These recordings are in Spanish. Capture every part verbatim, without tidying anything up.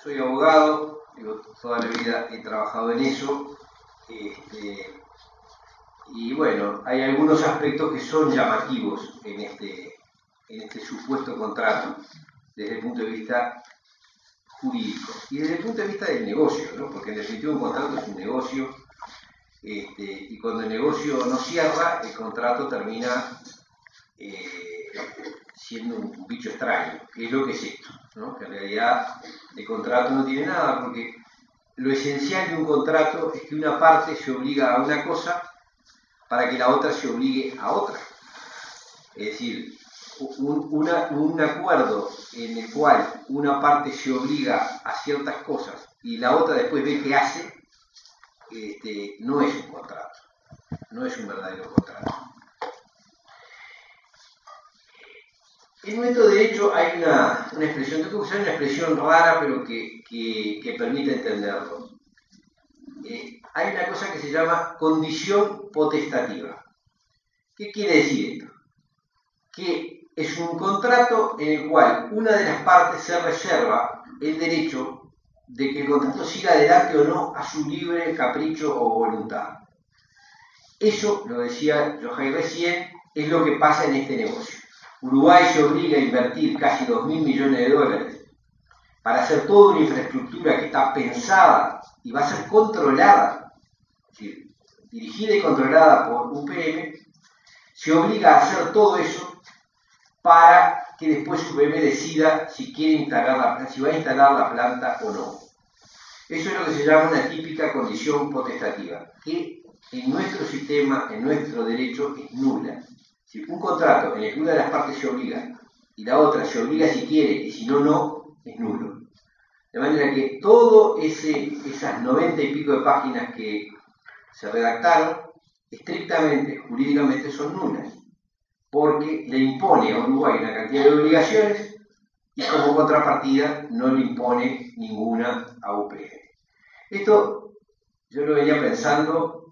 soy abogado, digo, toda la vida he trabajado en eso, este, y bueno, hay algunos aspectos que son llamativos en este, en este supuesto contrato, desde el punto de vista jurídico y desde el punto de vista del negocio, ¿no? Porque en definitiva un contrato es un negocio, este, y cuando el negocio no cierra, el contrato termina eh, siendo un bicho extraño, que es lo que es esto, ¿no? Que en realidad el contrato no tiene nada, porque lo esencial de un contrato es que una parte se obliga a una cosa para que la otra se obligue a otra. Es decir, un, una, un acuerdo en el cual una parte se obliga a ciertas cosas y la otra después ve qué hace, este, no es un contrato, no es un verdadero contrato. En nuestro derecho hay una, una expresión, tengo que usar una expresión rara, pero que, que, que permite entenderlo. Eh, hay una cosa que se llama condición potestativa. ¿Qué quiere decir esto? Que es un contrato en el cual una de las partes se reserva el derecho de que el contrato siga adelante o no a su libre capricho o voluntad. Eso, lo decía Yohai recién, es lo que pasa en este negocio. Uruguay se obliga a invertir casi dos mil millones de dólares para hacer toda una infraestructura que está pensada y va a ser controlada, es decir, dirigida y controlada por U P M, se obliga a hacer todo eso para que después U P M decida si quiere instalar la, si va a instalar la planta o no. Eso es lo que se llama una típica condición potestativa, que en nuestro sistema, en nuestro derecho, es nula. Si un contrato en el que una de las partes se obliga y la otra se obliga si quiere y si no, no, es nulo. De manera que todo ese, esas noventa y pico de páginas que se redactaron, estrictamente, jurídicamente, son nulas, porque le impone a Uruguay una cantidad de obligaciones y como contrapartida no le impone ninguna a U P M. Esto yo lo venía pensando,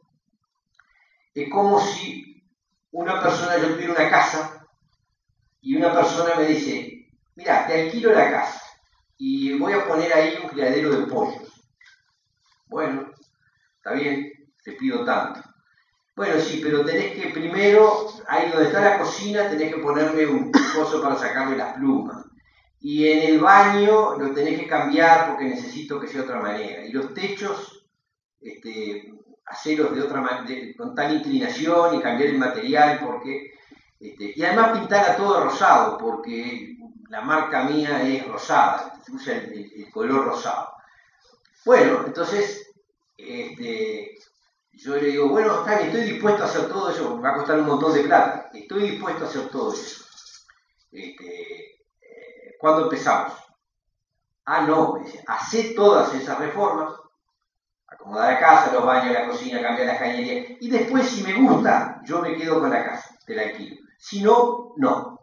es como si una persona, yo tuviera una casa y una persona me dice, mira, te alquilo la casa y voy a poner ahí un criadero de pollos. Bueno, está bien, te pido tanto. Bueno, sí, pero tenés que primero, ahí donde está la cocina, tenés que ponerme un coso para sacarle las plumas. Y en el baño lo tenés que cambiar porque necesito que sea de otra manera. Y los techos, este, hacerlos de otra manera, con tal inclinación y cambiar el material porque... Este, y además pintar todo rosado, porque la marca mía es rosada, se usa el, el, el color rosado. Bueno, entonces, este, yo le digo, bueno, está bien, estoy dispuesto a hacer todo eso, me va a costar un montón de plata, estoy dispuesto a hacer todo eso. Este, eh, ¿Cuándo empezamos? Ah, no, me dice, hacé todas esas reformas, acomodar la casa, los baños, la cocina, cambiar las cañerías, y después, si me gusta, yo me quedo con la casa, te la alquilo. Si no, no.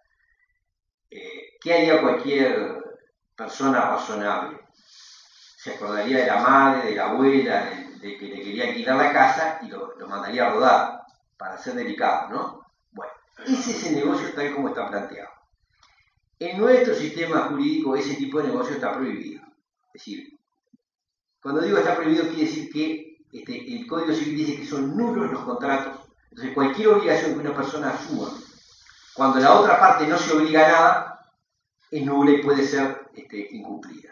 Eh, ¿Qué haría cualquier persona razonable? Se acordaría de la madre, de la abuela, de, de que le quería alquilar la casa y lo, lo mandaría a rodar, para ser delicado, ¿no? Bueno, ese es el negocio tal como está planteado. En nuestro sistema jurídico ese tipo de negocio está prohibido. Es decir, cuando digo está prohibido quiere decir que este, el Código Civil dice que son nulos los contratos. Entonces cualquier obligación que una persona asuma cuando la otra parte no se obliga a nada, es nula y puede ser este, incumplida.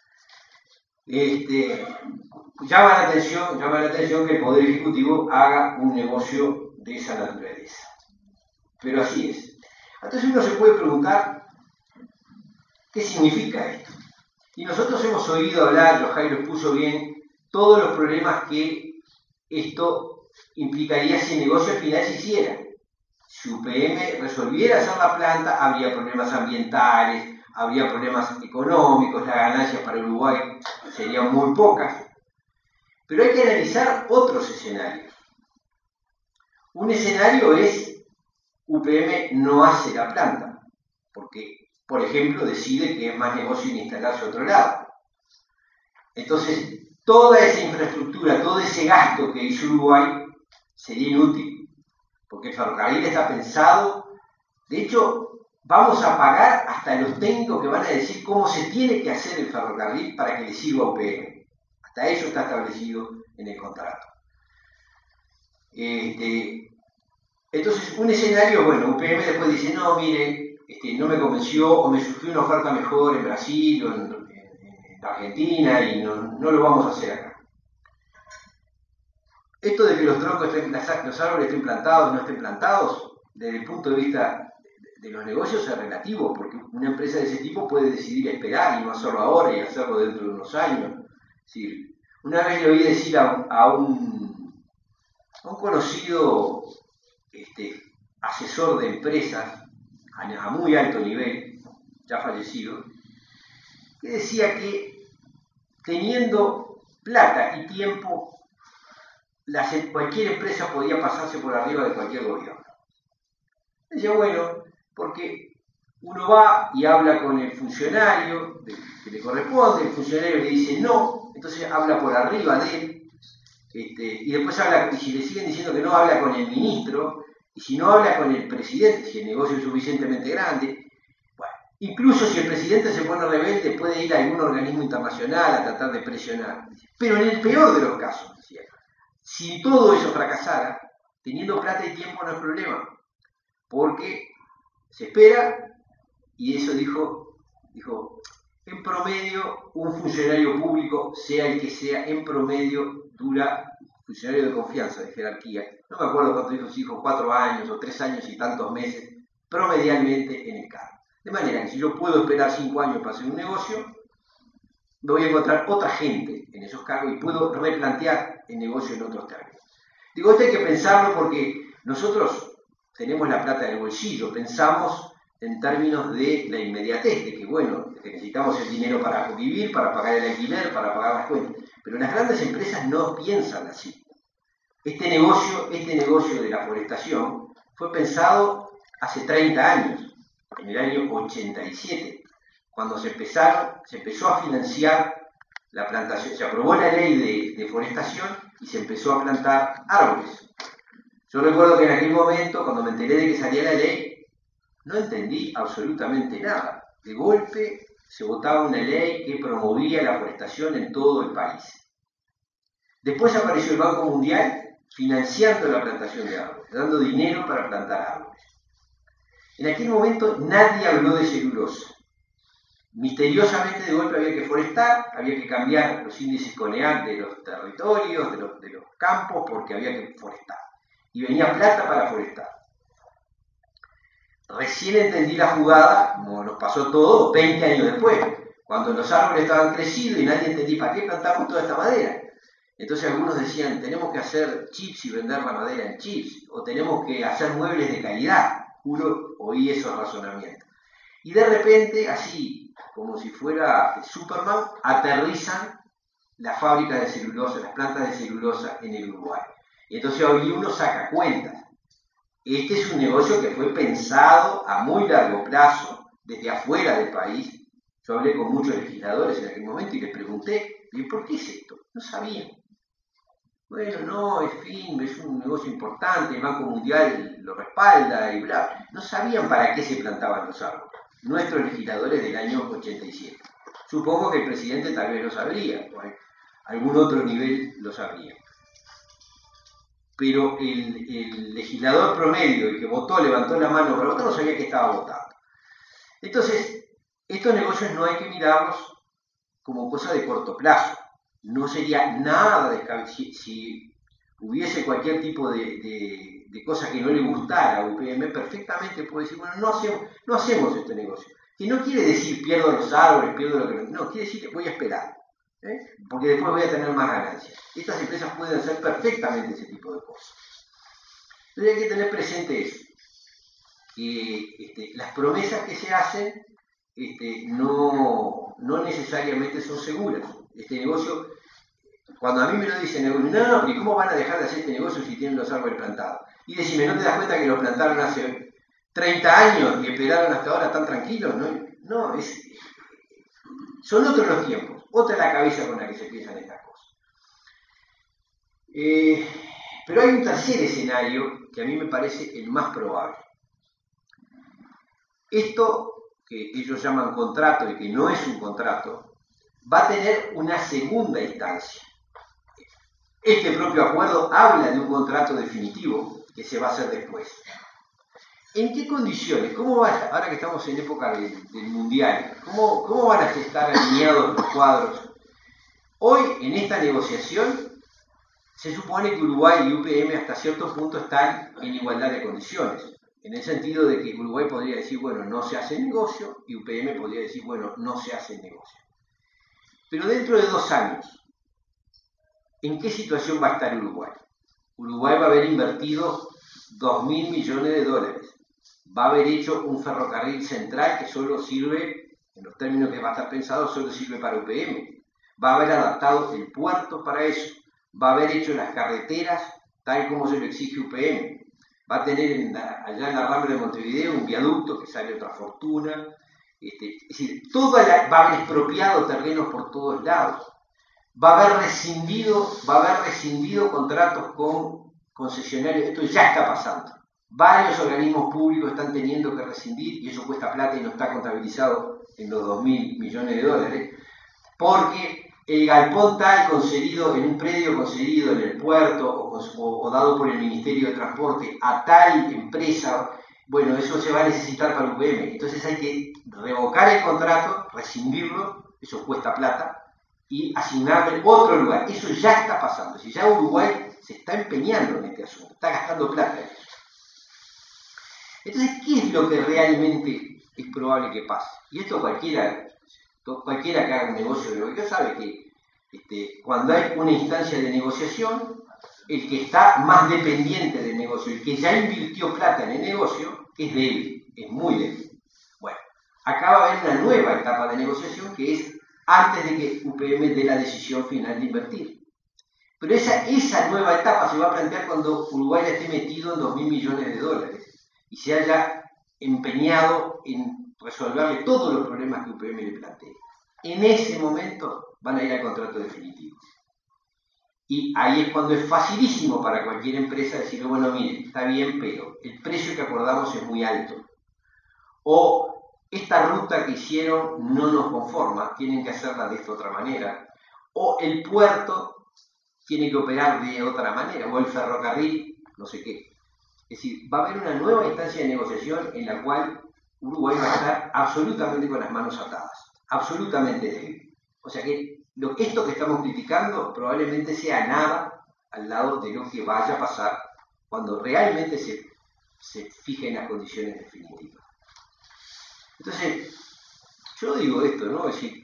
Este, llama la atención, llama la atención que el Poder Ejecutivo haga un negocio de esa naturaleza. Pero así es. Entonces uno se puede preguntar, ¿qué significa esto? Y nosotros hemos oído hablar, Yohai lo expuso bien, todos los problemas que esto implicaría si el negocio al final se hiciera. Si U P M resolviera hacer la planta, habría problemas ambientales, habría problemas económicos, las ganancias para Uruguay serían muy pocas. Pero hay que analizar otros escenarios. Un escenario es U P M no hace la planta, porque, por ejemplo, decide que es más negocio instalarse a otro lado. Entonces, toda esa infraestructura, todo ese gasto que hizo Uruguay sería inútil. Porque el ferrocarril está pensado, de hecho, vamos a pagar hasta los técnicos que van a decir cómo se tiene que hacer el ferrocarril para que le sirva a U P M. Hasta eso está establecido en el contrato. Este, entonces, un escenario, bueno, U P M después dice, no, mire, este, no me convenció o me surgió una oferta mejor en Brasil o en, en, en Argentina y no, no lo vamos a hacer acá. Esto de que los troncos estén, los árboles estén plantados o no estén plantados, desde el punto de vista de los negocios es relativo, porque una empresa de ese tipo puede decidir esperar y no hacerlo ahora y hacerlo dentro de unos años. Es decir, una vez le oí decir a, a, un, a un conocido este, asesor de empresas a, a muy alto nivel, ya fallecido, que decía que teniendo plata y tiempo, las, cualquier empresa podía pasarse por arriba de cualquier gobierno. Decía, bueno, porque uno va y habla con el funcionario que le corresponde, el funcionario le dice no, entonces habla por arriba de él, este, y después habla, y si le siguen diciendo que no, habla con el ministro, y si no habla con el presidente, si el negocio es suficientemente grande, bueno, incluso si el presidente se pone rebelde, puede ir a algún organismo internacional a tratar de presionar. Pero en el peor de los casos, decía, si todo eso fracasara, teniendo plata y tiempo no es problema, porque se espera, y eso dijo, dijo, en promedio, un funcionario público, sea el que sea, en promedio dura, funcionario de confianza, de jerarquía, no me acuerdo cuánto dijo, si dijo cuatro años o tres años y tantos meses, promedialmente en el cargo. De manera que si yo puedo esperar cinco años para hacer un negocio, voy a encontrar otra gente en esos cargos y puedo replantear el negocio en otros términos. Digo, esto hay que pensarlo porque nosotros tenemos la plata en el bolsillo, pensamos en términos de la inmediatez, de que bueno, que necesitamos el dinero para vivir, para pagar el alquiler, para pagar las cuentas, pero las grandes empresas no piensan así. Este negocio, este negocio de la forestación fue pensado hace treinta años, en el año ochenta y siete, cuando se empezaron, se empezó a financiar la plantación, se aprobó la ley de, de forestación y se empezó a plantar árboles. Yo recuerdo que en aquel momento, cuando me enteré de que salía la ley, no entendí absolutamente nada. De golpe se votaba una ley que promovía la forestación en todo el país. Después apareció el Banco Mundial financiando la plantación de árboles, dando dinero para plantar árboles. En aquel momento nadie habló de celulosa. Misteriosamente de golpe había que forestar, había que cambiar los índices CONEAC de los territorios, de los, de los campos, porque había que forestar. Y venía plata para forestar. Recién entendí la jugada, como nos pasó todo, veinte años después, cuando los árboles estaban crecidos y nadie entendía para qué plantamos toda esta madera. Entonces algunos decían, tenemos que hacer chips y vender la madera en chips, o tenemos que hacer muebles de calidad. Juro, oí esos razonamientos. Y de repente, así, como si fuera Superman, aterrizan las fábricas de celulosa, las plantas de celulosa en el Uruguay. Y entonces hoy uno saca cuentas. Este es un negocio que fue pensado a muy largo plazo, desde afuera del país. Yo hablé con muchos legisladores en aquel momento y les pregunté, ¿por qué es esto? No sabían. Bueno, no, es fin, es un negocio importante, el Banco Mundial lo respalda y bla. No sabían para qué se plantaban los árboles. Nuestros legisladores del año ochenta y siete. Supongo que el presidente tal vez lo sabría, o algún otro nivel lo sabría. Pero el, el legislador promedio, el que votó, levantó la mano para votar, no sabía que estaba votando. Entonces, estos negocios no hay que mirarlos como cosa de corto plazo. No sería nada descabellado. Si, si hubiese cualquier tipo de, de, de cosa que no le gustara a U P M, perfectamente puede decir, bueno, no hacemos, no hacemos este negocio. Que no quiere decir pierdo los árboles, pierdo lo que no, no, quiere decir que voy a esperar. ¿Eh? Porque después voy a tener más ganancias. Estas empresas pueden hacer perfectamente ese tipo de cosas. Entonces hay que tener presente eso, que este, las promesas que se hacen este, no, no necesariamente son seguras. Este negocio, cuando a mí me lo dicen, no, no, pero ¿cómo van a dejar de hacer este negocio si tienen los árboles plantados? Y decime, ¿no te das cuenta que los plantaron hace treinta años y esperaron hasta ahora tan tranquilos? No, no es, son otros los tiempos. Otra es la cabeza con la que se piensan estas cosas. Eh, pero hay un tercer escenario que a mí me parece el más probable. Esto que ellos llaman contrato y que no es un contrato, va a tener una segunda instancia. Este propio acuerdo habla de un contrato definitivo que se va a hacer después. ¿En qué condiciones? ¿Cómo va a, ahora que estamos en época del, del mundial, ¿cómo, cómo van a estar alineados los cuadros? Hoy, en esta negociación, se supone que Uruguay y U P M hasta cierto punto están en igualdad de condiciones, en el sentido de que Uruguay podría decir, bueno, no se hace negocio, y U P M podría decir, bueno, no se hace negocio. Pero dentro de dos años, ¿en qué situación va a estar Uruguay? Uruguay va a haber invertido dos mil millones de dólares, va a haber hecho un ferrocarril central que solo sirve, en los términos que va a estar pensado, solo sirve para U P M, va a haber adaptado el puerto para eso, va a haber hecho las carreteras tal como se lo exige U P M, va a tener en la, allá en la Rambla de Montevideo un viaducto que sale otra fortuna, este, es decir, toda la, va a haber expropiado terrenos por todos lados, va a haber rescindido, va a haber rescindido contratos con concesionarios, esto ya está pasando. Varios organismos públicos están teniendo que rescindir y eso cuesta plata y no está contabilizado en los dos mil millones de dólares, porque el galpón tal concedido en un predio concedido en el puerto o, o, o dado por el Ministerio de Transporte a tal empresa, bueno, eso se va a necesitar para U P M. Entonces hay que revocar el contrato, rescindirlo, eso cuesta plata, y asignarle otro lugar. Eso ya está pasando. Si ya Uruguay se está empeñando en este asunto, está gastando plata en eso. Entonces, ¿qué es lo que realmente es probable que pase? Y esto cualquiera, cualquiera que haga un negocio de negocio sabe que este, cuando hay una instancia de negociación, el que está más dependiente del negocio, el que ya invirtió plata en el negocio, es débil, es muy débil. Bueno, acá va a haber una nueva etapa de negociación que es antes de que U P M dé la decisión final de invertir. Pero esa, esa nueva etapa se va a plantear cuando Uruguay ya esté metido en dos mil millones de dólares y se haya empeñado en resolverle todos los problemas que U P M le plantea. En ese momento van a ir al contrato definitivo. Y ahí es cuando es facilísimo para cualquier empresa decirle, bueno, mire, está bien, pero el precio que acordamos es muy alto. O esta ruta que hicieron no nos conforma, tienen que hacerla de esta otra manera. O el puerto tiene que operar de otra manera, o el ferrocarril, no sé qué. Es decir, va a haber una nueva instancia de negociación en la cual Uruguay va a estar absolutamente con las manos atadas, absolutamente débil. O sea que lo, esto que estamos criticando probablemente sea nada al lado de lo que vaya a pasar cuando realmente se, se fijen las condiciones definitivas. Entonces, yo digo esto, ¿no? Es decir,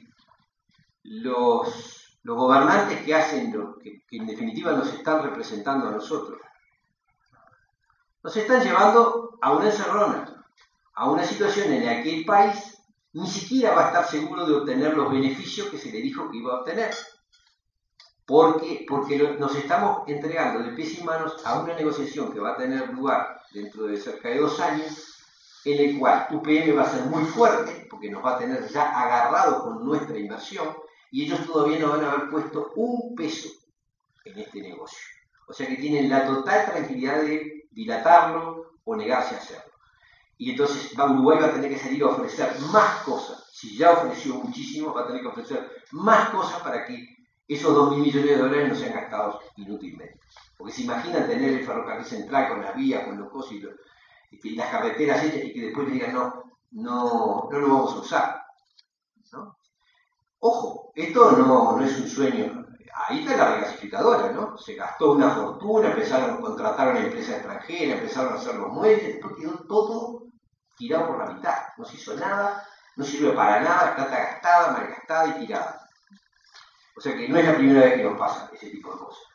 los, los gobernantes que hacen lo que, que en definitiva nos están representando a nosotros, nos están llevando a una encerrona, a una situación en la que el país ni siquiera va a estar seguro de obtener los beneficios que se le dijo que iba a obtener. Porque, porque nos estamos entregando de pies y manos a una negociación que va a tener lugar dentro de cerca de dos años, en el cual U P M va a ser muy fuerte, porque nos va a tener ya agarrado con nuestra inversión, y ellos todavía no van a haber puesto un peso en este negocio. O sea que tienen la total tranquilidad de dilatarlo o negarse a hacerlo. Y entonces Uruguay va a tener que salir a ofrecer más cosas. Si ya ofreció muchísimo, va a tener que ofrecer más cosas para que esos dos mil millones de dólares no sean gastados inútilmente. Porque se imaginan tener el ferrocarril central con las vías, con los cosas y, lo, y las carreteras hechas y que después le digan no, no, no lo vamos a usar, ¿no? Ojo, esto no, no es un sueño. Ahí está la regasificadora, ¿no? Se gastó una fortuna, empezaron a contratar a una empresa extranjera, empezaron a hacer los muelles, después quedó todo tirado por la mitad. No se hizo nada, no sirve para nada, plata gastada, malgastada y tirada. O sea que no es la primera vez que nos pasa ese tipo de cosas.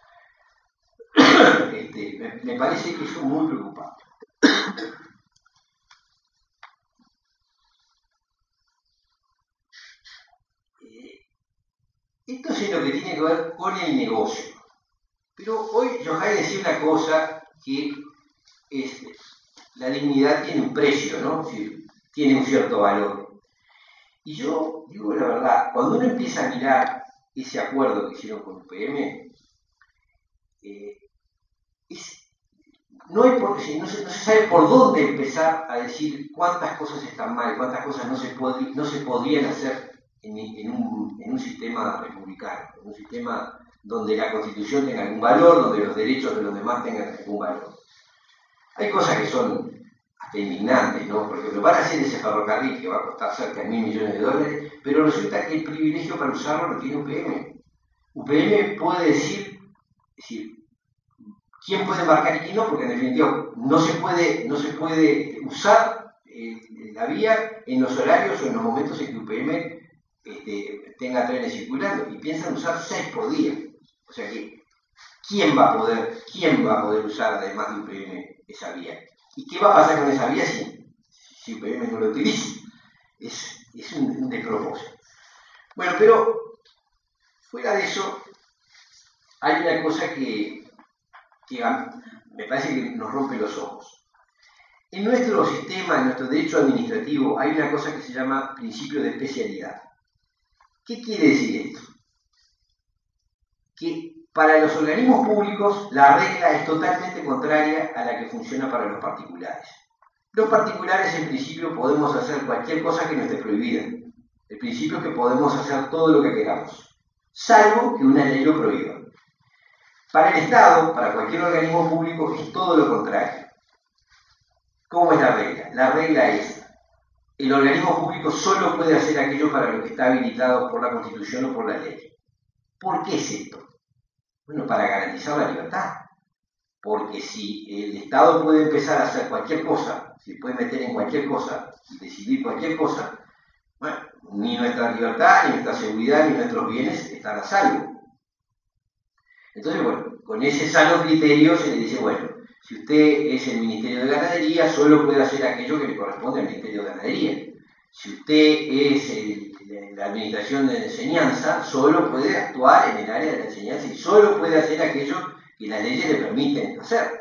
Este, me, me parece que eso es muy preocupante. Esto es lo que tiene que ver con el negocio. Pero hoy Yochai decía una cosa que es, la dignidad tiene un precio, ¿no? Sí, tiene un cierto valor. Y yo digo la verdad, cuando uno empieza a mirar ese acuerdo que hicieron con U P M, eh, es, no, hay por, no, se, no se sabe por dónde empezar a decir cuántas cosas están mal, cuántas cosas no se, pod, no se podrían hacer en, en, un, en un sistema republicano, en un sistema donde la Constitución tenga algún valor, donde los derechos de los demás tengan algún valor. Hay cosas que son hasta indignantes, ¿no? Por ejemplo, van a hacer ese ferrocarril que va a costar cerca de mil millones de dólares, pero resulta que el privilegio para usarlo lo tiene U P M. U P M puede decir, decir quién puede embarcar y quién no, porque en definitiva no se puede, no se puede usar eh, la vía en los horarios o en los momentos en que U P M este, tenga trenes circulando, y piensan usar seis por día. O sea que, ¿quién va a poder, quién va a poder usar además de U P M esa vía? ¿Y qué va a pasar con esa vía si, si U P M no lo utiliza? Es, es un, un despropósito. Bueno, pero fuera de eso, hay una cosa que, que me parece que nos rompe los ojos. En nuestro sistema, en nuestro derecho administrativo, hay una cosa que se llama principio de especialidad. ¿Qué quiere decir esto? Que para los organismos públicos la regla es totalmente contraria a la que funciona para los particulares. Los particulares, en principio, podemos hacer cualquier cosa que no esté prohibida. El principio es que podemos hacer todo lo que queramos, salvo que una ley lo prohíba. Para el Estado, para cualquier organismo público, es todo lo contrario. ¿Cómo es la regla? La regla es: el organismo público solo puede hacer aquello para lo que está habilitado por la Constitución o por la ley. ¿Por qué es esto? Bueno, para garantizar la libertad. Porque si el Estado puede empezar a hacer cualquier cosa, se puede meter en cualquier cosa y decidir cualquier cosa, bueno, ni nuestra libertad, ni nuestra seguridad, ni nuestros bienes están a salvo. Entonces, bueno, con ese sano criterio se le dice, bueno, si usted es el Ministerio de Ganadería, solo puede hacer aquello que le corresponde al Ministerio de Ganadería. Si usted es el, la Administración de Enseñanza, solo puede actuar en el área de la enseñanza y solo puede hacer aquello que las leyes le permiten hacer.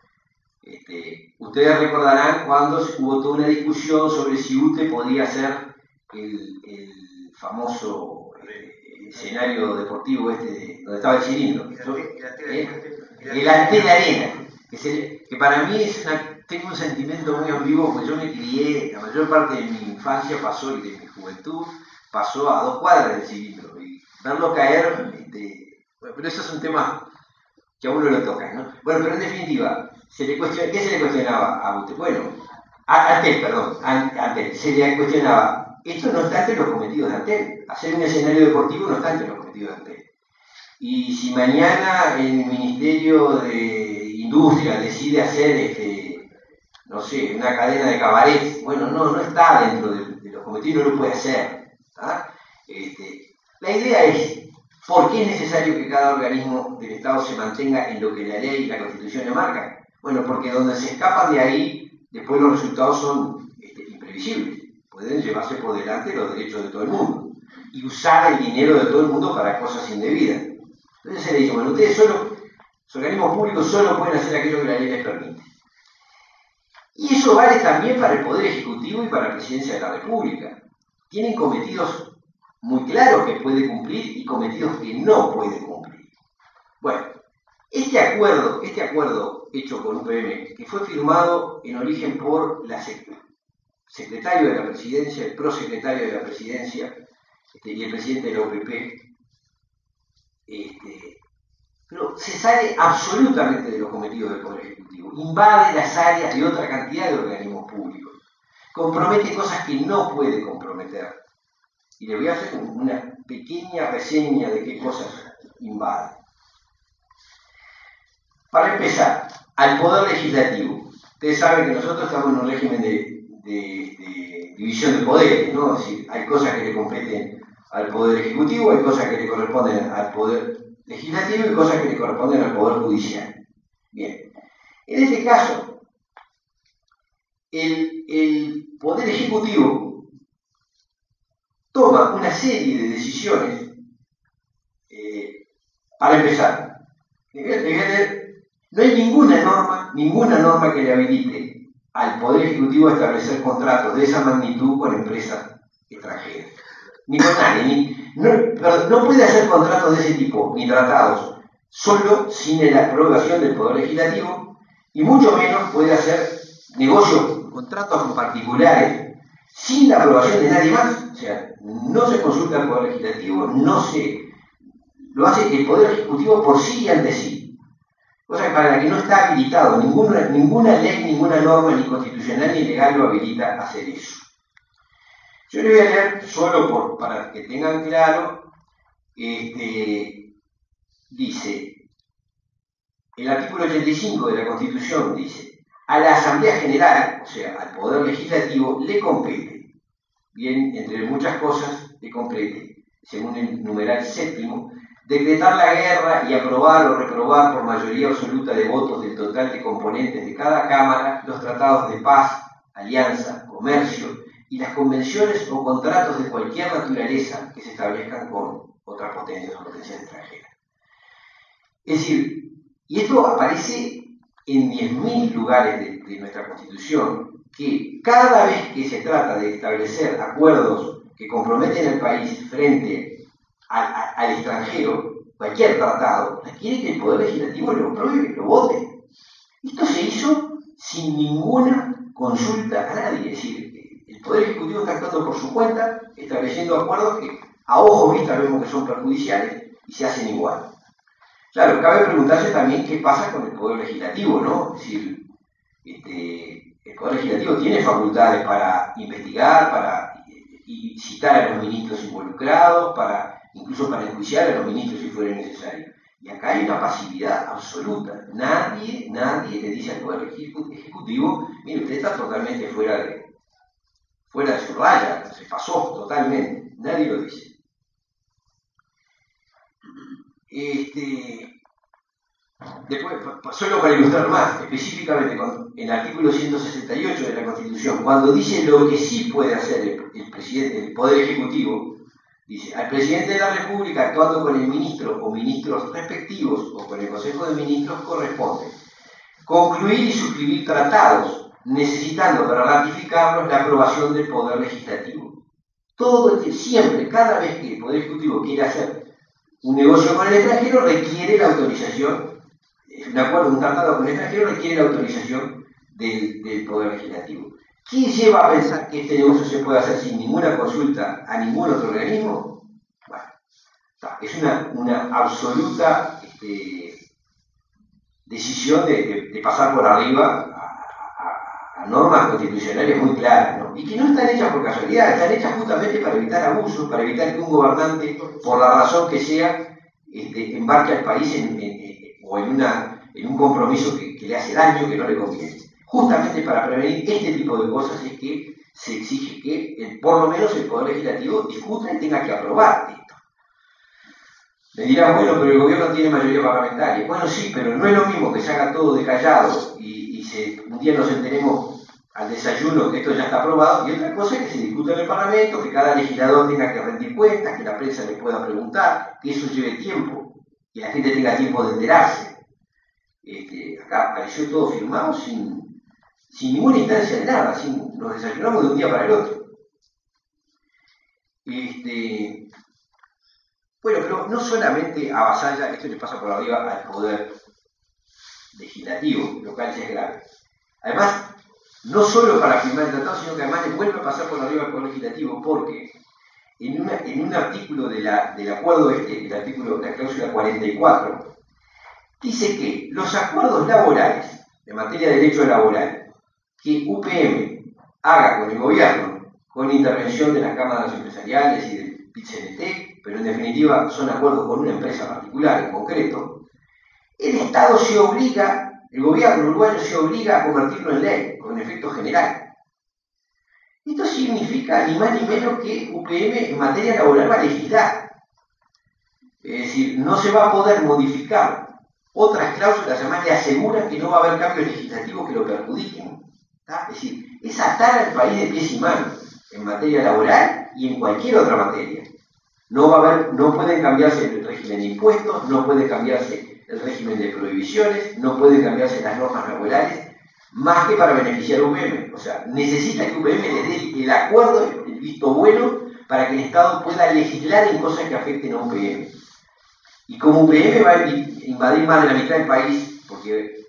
Este, ustedes recordarán cuando hubo toda una discusión sobre si U T E podía hacer el, el famoso eh, escenario deportivo este de, donde estaba el cilindro. ¿Eh? El Antel Arena, que, se, que para mí es una, tengo un sentimiento muy ambiguo, porque yo me crié, la mayor parte de mi infancia pasó, y de mi juventud, pasó a dos cuadras del cilindro, y verlo caer, este, bueno, pero eso es un tema que a uno lo toca, ¿no? Bueno, pero en definitiva, se le cuestiona, ¿qué se le cuestionaba a usted? Bueno, a Antel, perdón, a Antel, se le cuestionaba, esto no está entre los cometidos de Antel, hacer un escenario deportivo no está entre los cometidos de Antel. Y si mañana el Ministerio de Industria decide hacer, este, no sé, una cadena de cabarets, bueno, no, no está dentro de, de los cometidos, no lo puede hacer. ¿Tá? Este, la idea es, ¿por qué es necesario que cada organismo del Estado se mantenga en lo que la ley y la Constitución le marcan? Bueno, porque donde se escapan de ahí, después los resultados son este, imprevisibles. Pueden llevarse por delante los derechos de todo el mundo y usar el dinero de todo el mundo para cosas indebidas. Entonces se le dice, bueno, ustedes solo, los organismos públicos solo pueden hacer aquello que la ley les permite. Y eso vale también para el Poder Ejecutivo y para la Presidencia de la República. Tienen cometidos muy claros que puede cumplir y cometidos que no puede cumplir. Bueno, este acuerdo, este acuerdo hecho con U P M, que fue firmado en origen por la secretario de la Presidencia, el prosecretario de la Presidencia este, y el presidente de la O P P, Este, pero se sale absolutamente de los cometidos del Poder Ejecutivo, invade las áreas de otra cantidad de organismos públicos, compromete cosas que no puede comprometer. Y le voy a hacer una pequeña reseña de qué cosas invade. Para empezar, al Poder Legislativo. Ustedes saben que nosotros estamos en un régimen de, de, de división de poderes, ¿no? Es decir, hay cosas que le competen al Poder Ejecutivo, hay cosas que le corresponden al Poder Legislativo y cosas que le corresponden al Poder Judicial. Bien, en este caso, el, el Poder Ejecutivo toma una serie de decisiones, eh, para empezar, no hay ninguna norma, ninguna norma que le habilite al Poder Ejecutivo a establecer contratos de esa magnitud con empresas extranjeras. Ni con nadie, ni, no, perdón, no puede hacer contratos de ese tipo, ni tratados, solo sin la aprobación del Poder Legislativo y mucho menos puede hacer negocios, contratos con particulares, sin la aprobación de nadie más. O sea, no se consulta al Poder Legislativo, no se... lo hace el Poder Ejecutivo por sí y ante sí. Cosa que para la que no está habilitado, ninguna, ninguna ley, ninguna norma, ni constitucional ni legal lo habilita a hacer eso. Yo le voy a leer, solo por, para que tengan claro, este, dice, el artículo ochenta y cinco de la Constitución dice, a la Asamblea General, o sea, al Poder Legislativo, le compete, bien, entre muchas cosas, le compete, según el numeral séptimo, decretar la guerra y aprobar o reprobar por mayoría absoluta de votos del total de componentes de cada Cámara los tratados de paz, alianza, comercio y las convenciones o contratos de cualquier naturaleza que se establezcan con otras potencias o potencias extranjeras. Es decir, y esto aparece en diez mil lugares de, de nuestra Constitución, que cada vez que se trata de establecer acuerdos que comprometen al país frente a, a, al extranjero, cualquier tratado, requiere que el Poder Legislativo lo apruebe, lo vote. Esto se hizo sin ninguna consulta a nadie, es decir, el Poder Ejecutivo está actuando por su cuenta, estableciendo acuerdos que a ojo vista vemos que son perjudiciales y se hacen igual. Claro, cabe preguntarse también qué pasa con el Poder Legislativo, ¿no? Es decir, este, el Poder Legislativo tiene facultades para investigar, para y citar a los ministros involucrados, para incluso para enjuiciar a los ministros si fuera necesario. Y acá hay una pasividad absoluta. Nadie, nadie le dice al Poder Ejecutivo, mire, usted está totalmente fuera de, fuera de su raya, se pasó totalmente. Nadie lo dice. Este, después, solo para ilustrar más, específicamente con el artículo ciento sesenta y ocho de la Constitución, cuando dice lo que sí puede hacer el, el presidente, el Poder Ejecutivo, dice, al presidente de la República, actuando con el ministro o ministros respectivos o con el Consejo de Ministros, corresponde concluir y suscribir tratados, necesitando para ratificarlos la aprobación del Poder Legislativo. Todo el, siempre, cada vez que el Poder Ejecutivo quiere hacer un negocio con el extranjero, requiere la autorización, un acuerdo, un tratado con el extranjero requiere la autorización del, del Poder Legislativo. ¿Quién lleva a pensar que este negocio se puede hacer sin ninguna consulta a ningún otro organismo? Bueno, es una, una absoluta este, decisión de, de, de pasar por arriba a, a, a normas constitucionales muy claras, ¿no? Y que no están hechas por casualidad, están hechas justamente para evitar abusos, para evitar que un gobernante, por la razón que sea, este, embarque al país en, en, en, o en, una, en un compromiso que, que le hace daño, que no le conviene. Justamente para prevenir este tipo de cosas es que se exige que el, por lo menos el Poder Legislativo discuta y tenga que aprobar esto. Me dirán, bueno, pero el gobierno tiene mayoría parlamentaria. Bueno, sí, pero no es lo mismo que se haga todo de callado y, y se, un día nos enteremos al desayuno que esto ya está aprobado, y otra cosa es que se discuta en el Parlamento, que cada legislador tenga que rendir cuentas, que la prensa le pueda preguntar, que eso lleve tiempo, que la gente tenga tiempo de enterarse. Este, acá apareció todo firmado sin... sin ninguna instancia de nada, sin, nos desayunamos de un día para el otro. Este, bueno, pero no solamente avasalla, esto le pasa por arriba al Poder Legislativo, lo cual ya es grave. Además, no solo para firmar el tratado, sino que además le vuelve a pasar por arriba al Poder Legislativo, porque en, una, en un artículo de la, del acuerdo este, el artículo, la cláusula cuarenta y cuatro, dice que los acuerdos laborales, en materia de derecho laboral, que U P M haga con el gobierno, con intervención de las cámaras empresariales y del P I C N T, pero en definitiva son acuerdos con una empresa particular en concreto, el Estado se obliga, el gobierno uruguayo se obliga a convertirlo en ley, con efecto general. Esto significa ni más ni menos que U P M en materia laboral va a legislar. Es decir, no se va a poder modificar otras cláusulas, además le aseguran que no va a haber cambios legislativos que lo perjudiquen. ¿Tá? Es decir, es atar al país de pies y manos en materia laboral y en cualquier otra materia. No va a haber, no pueden cambiarse el régimen de impuestos, no puede cambiarse el régimen de prohibiciones, no pueden cambiarse las normas laborales, más que para beneficiar a U P M. O sea, necesita que U P M le dé el acuerdo, el visto bueno, para que el Estado pueda legislar en cosas que afecten a U P M. Y como U P M va a invadir más de la mitad del país, porque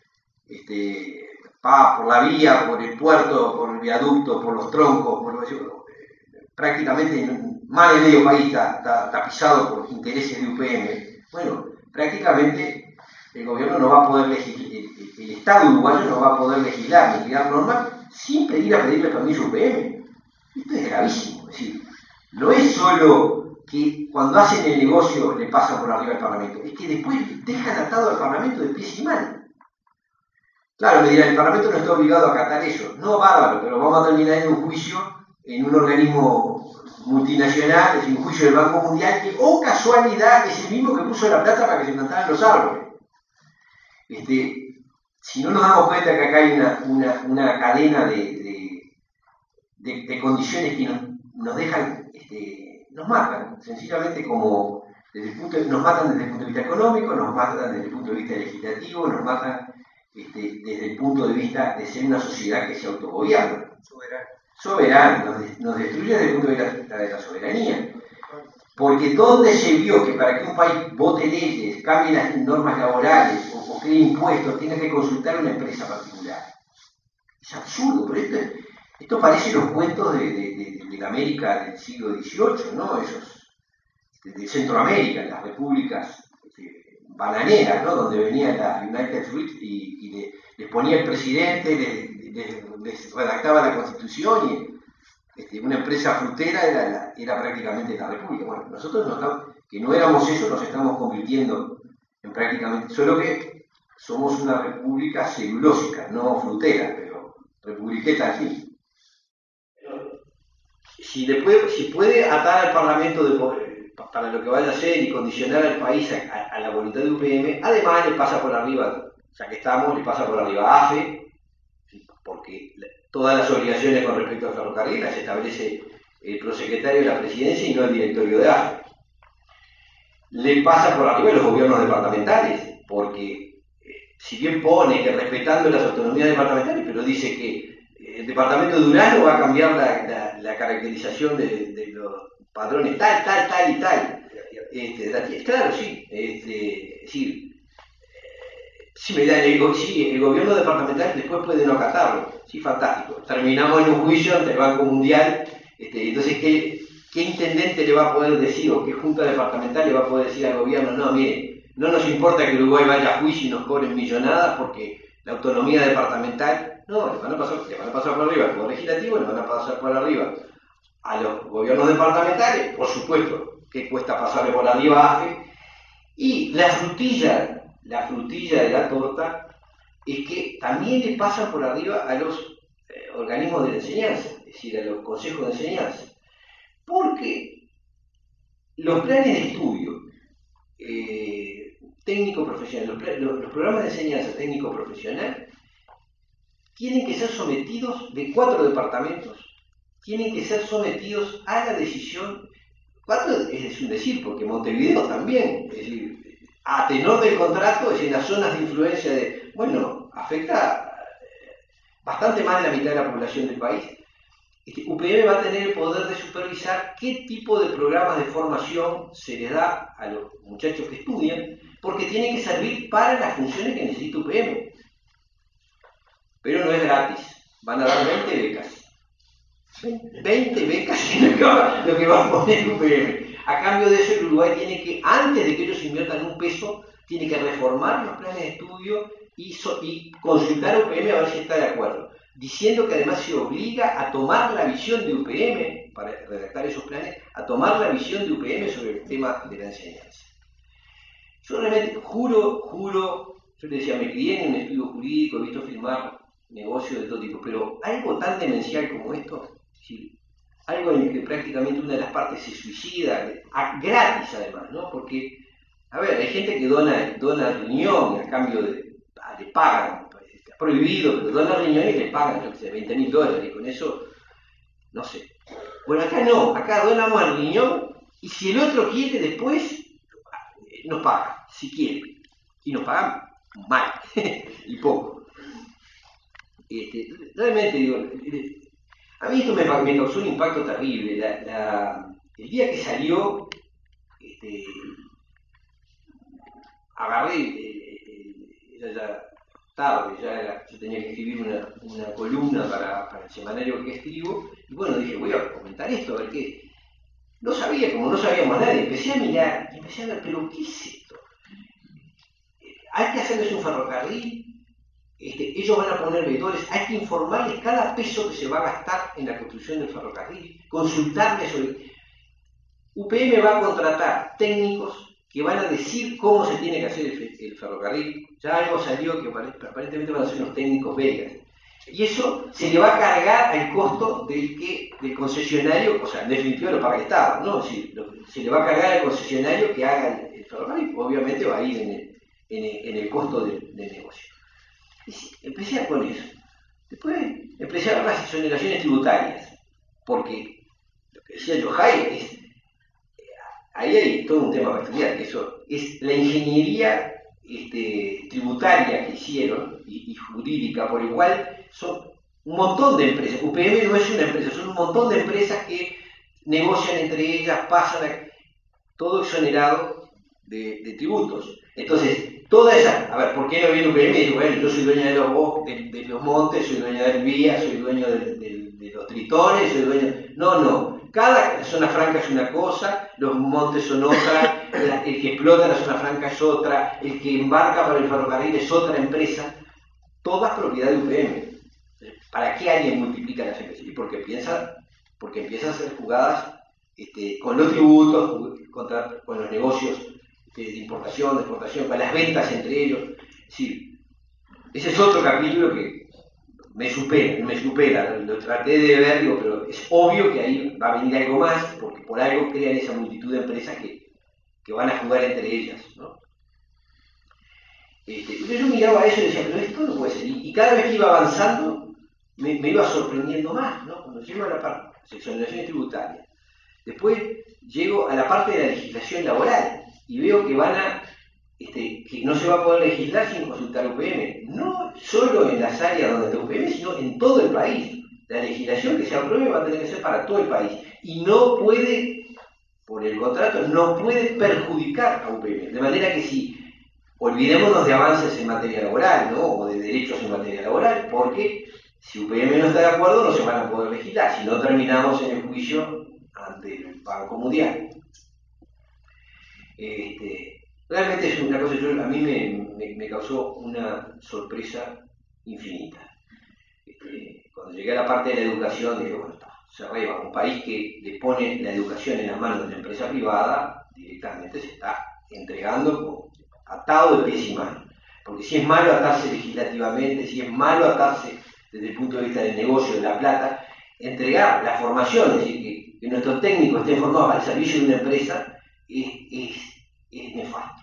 este, va por la vía, por el puerto, por el viaducto, por los troncos, por los, prácticamente más de medio país está, está tapizado por intereses de U P M. Bueno, prácticamente el gobierno no va a poder legislar, el, el Estado uruguayo no va a poder legislar ni crear normas sin pedir a pedirle permiso a U P M. Esto es gravísimo, es decir, no es solo que cuando hacen el negocio le pasan por arriba al Parlamento, es que después dejan atado al Parlamento de pies y manos. Claro, me dirán, el Parlamento no está obligado a acatar eso. No, bárbaro, pero vamos a terminar en un juicio en un organismo multinacional, es un juicio del Banco Mundial, que, oh casualidad, es el mismo que puso la plata para que se plantaran los árboles. Este, si no nos damos cuenta que acá hay una, una, una cadena de, de, de, de condiciones que nos, nos dejan, este, nos matan, sencillamente como desde el punto de, nos matan desde el punto de vista económico, nos matan desde el punto de vista legislativo, nos matan este, desde el punto de vista de ser una sociedad que se autogobierna. Soberano. Soberano, nos, nos destruye desde el punto de vista de la soberanía. Porque ¿dónde se vio que para que un país vote leyes, cambie las normas laborales o, o cree impuestos, tenga que consultar a una empresa particular? Es absurdo, pero esto, esto parece los cuentos de, de, de, de la América del siglo dieciocho, ¿no? Esos, de, de Centroamérica, las repúblicas este, bananeras, ¿no? Donde venía la United Fruit y, y le, les ponía el presidente, les, les, les redactaba la constitución y este, una empresa frutera era, la, era prácticamente la república. Bueno, nosotros no estamos, que no éramos eso, nos estamos convirtiendo en prácticamente, solo que somos una república celulósica, no frutera, pero republiqueta al fin. Si, le puede, si puede atar al Parlamento de, para lo que vaya a hacer y condicionar al país a, a, a la voluntad de U P M, además le pasa por arriba, ya que estamos, le pasa por arriba a AFE, porque todas las obligaciones con respecto al ferrocarril las establece el prosecretario de la presidencia y no el directorio de AFE. Le pasa por arriba a los gobiernos departamentales, porque eh, si bien pone que respetando las autonomías departamentales, pero dice que el departamento de Durazno va a cambiar la, la, la caracterización de, de los padrones tal, tal, tal y tal. Este, claro, sí. Este, es decir, si me dan el, sí, el gobierno departamental después puede no acatarlo. Sí, fantástico. Terminamos en un juicio ante el Banco Mundial. Este, entonces, ¿qué, ¿qué intendente le va a poder decir o qué junta departamental le va a poder decir al gobierno? No, mire, no nos importa que Uruguay vaya a juicio y nos cobren millonadas porque la autonomía departamental. No, le van a pasar, le van a pasar por arriba al Poder Legislativo, le van a pasar por arriba a los gobiernos departamentales, por supuesto, que cuesta pasarle por arriba a AFE. Y la frutilla, la frutilla de la torta es que también le pasan por arriba a los eh, organismos de la enseñanza, es decir, a los consejos de enseñanza. Porque los planes de estudio eh, técnico-profesional, los, los, los programas de enseñanza técnico-profesional, tienen que ser sometidos de cuatro departamentos, tienen que ser sometidos a la decisión, cuatro es un decir, porque Montevideo también, es decir, a tenor del contrato, es en las zonas de influencia de, bueno, afecta bastante más de la mitad de la población del país. Este, U P M va a tener el poder de supervisar qué tipo de programas de formación se les da a los muchachos que estudian, porque tienen que servir para las funciones que necesita U P M. Pero no es gratis, van a dar veinte becas. veinte becas es lo que va a poner U P M. A cambio de eso, el Uruguay tiene que, antes de que ellos inviertan un peso, tiene que reformar los planes de estudio y, so, y consultar a U P M a ver si está de acuerdo. Diciendo que además se obliga a tomar la visión de U P M, para redactar esos planes, a tomar la visión de U P M sobre el tema de la enseñanza. Yo realmente juro, juro, yo le decía, me crié en un estudio jurídico, he visto firmar negocios de todo tipo, pero algo tan demencial como esto, ¿sí? Algo en el que prácticamente una de las partes se suicida, a, gratis además, ¿no? Porque, a ver, hay gente que dona, dona riñón y a cambio de, a, le pagan, está prohibido, pero dona riñón y le pagan, yo qué sé, veinte mil dólares, y con eso, no sé. Bueno, acá no, acá donamos el riñón y si el otro quiere después, nos paga, si quiere, y nos pagan mal, y poco. Este, realmente digo, a mí esto me, me causó un impacto terrible. La, la, el día que salió, este, agarré, eh, eh, ya, tarde, ya era, yo tenía que escribir una, una columna para, para el semanario que escribo, y bueno, dije, voy a comentar esto, a ver qué. No sabía, como no sabíamos nadie, empecé a mirar, y empecé a ver, pero ¿qué es esto? Hay que hacerles un ferrocarril, este, ellos van a poner vetores, hay que informarles cada peso que se va a gastar en la construcción del ferrocarril, consultarles sobre... U P M va a contratar técnicos que van a decir cómo se tiene que hacer el, el ferrocarril. Ya algo salió que aparentemente van a ser unos técnicos belgas. Y eso se le va a cargar al costo del, que, del concesionario, o sea, en definitiva lo paga el Estado, ¿no? Es decir, lo, se le va a cargar al concesionario que haga el, el ferrocarril, obviamente va a ir en el, en el, en el costo del, del negocio. Y sí, empecé a con eso. Después empecé a ver las exoneraciones tributarias, porque lo que decía Yohai es, ahí hay todo un tema para estudiar, que eso es la ingeniería este, tributaria que hicieron y, y jurídica por igual. Son un montón de empresas. U P M no es una empresa, son un montón de empresas que negocian entre ellas, pasan a, todo exonerado de, de tributos. Entonces, toda esa, a ver, ¿por qué no viene U P M y dice, bueno, yo soy dueña de los bosques, de, de los montes, soy dueña del vía, soy dueño de, de, de los tritones, soy dueño... No, no. Cada zona franca es una cosa, los montes son otra, el que explota la zona franca es otra, el que embarca para el ferrocarril es otra empresa, todas propiedad de U P M. ¿Para qué alguien multiplica las empresas? Y porque piensa, porque empiezan a ser jugadas este, con los tributos, contra, con los negocios este, de importación, de exportación, con las ventas entre ellos. Es decir, ese es otro capítulo que me supera, me supera, lo, lo traté de ver, digo, pero es obvio que ahí va a venir algo más, porque por algo crean esa multitud de empresas que, que van a jugar entre ellas, ¿no? Este, entonces yo miraba eso y decía, pero esto no puede ser. Y, y cada vez que iba avanzando, me, me iba sorprendiendo más, ¿no? Cuando llego a la parte de exoneraciones tributarias. Después llego a la parte de la legislación laboral y veo que van a, este, que no se va a poder legislar sin consultar U P M. No solo en las áreas donde está U P M, sino en todo el país. La legislación que se apruebe va a tener que ser para todo el país. Y no puede, por el contrato, no puede perjudicar a U P M. De manera que si olvidémonos de avances en materia laboral, ¿no? O de derechos en materia laboral, porque si U P M no está de acuerdo no se van a poder legislar, si no terminamos en el juicio ante el Banco Mundial. Este, realmente es una cosa, yo, a mí me, me, me causó una sorpresa infinita. Este, cuando llegué a la parte de la educación, dije, bueno, está, se arregla. Un país que le pone la educación en las manos de la empresa privada, directamente se está entregando con, atado de pies y manos. Porque si es malo atarse legislativamente, si es malo atarse desde el punto de vista del negocio, de la plata, entregar la formación, es decir, que, que nuestros técnicos estén formados al servicio de una empresa, es, es, es nefasto.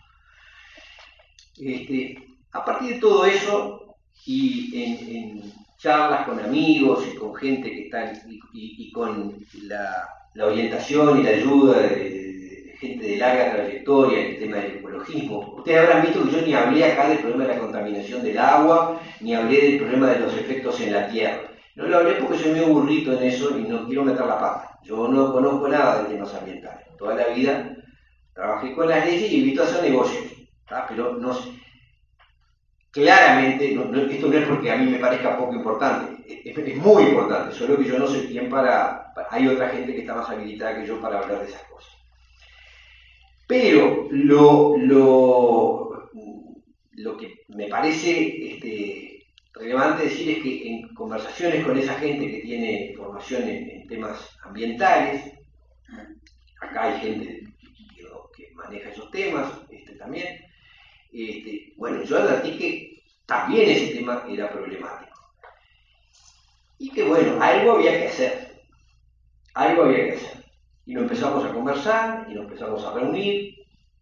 Este, a partir de todo eso, y en, en charlas con amigos y con gente que está, y, y, y con la, la orientación y la ayuda de, de gente de larga trayectoria en el tema del ecologismo. Ustedes habrán visto que yo ni hablé acá del problema de la contaminación del agua, ni hablé del problema de los efectos en la tierra. No lo hablé porque soy medio burrito en eso y no quiero meter la pata. Yo no conozco nada de temas ambientales. Toda la vida trabajé con las leyes y he visto hacer negocios, ¿tá? Pero no sé. Claramente, no, no, esto no es porque a mí me parezca poco importante, es, es muy importante, solo que yo no soy quien para, para... Hay otra gente que está más habilitada que yo para hablar de esas cosas. Pero lo, lo, lo que me parece este, relevante decir es que en conversaciones con esa gente que tiene formación en, en temas ambientales, acá hay gente que, que maneja esos temas este, también, este, bueno, yo advertí que también ese tema era problemático. Y que bueno, algo había que hacer, algo había que hacer. Y nos empezamos a conversar, y nos empezamos a reunir.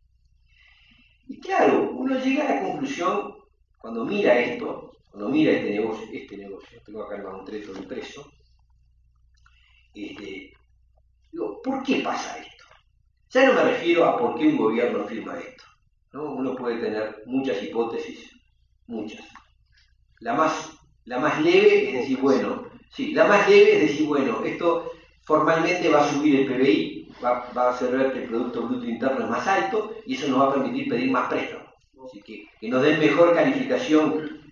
Y claro, uno llega a la conclusión, cuando mira esto, cuando mira este negocio, este negocio, tengo acá el mamotreto del preso, este, digo, ¿por qué pasa esto? Ya no me refiero a por qué un gobierno firma esto, ¿no? Uno puede tener muchas hipótesis, muchas. La más, la más leve es decir, bueno, sí, la más leve es decir, bueno, esto formalmente va a subir el P B I, va, va a hacer ver que el Producto Bruto Interno es más alto y eso nos va a permitir pedir más préstamos. Así que, que nos den mejor calificación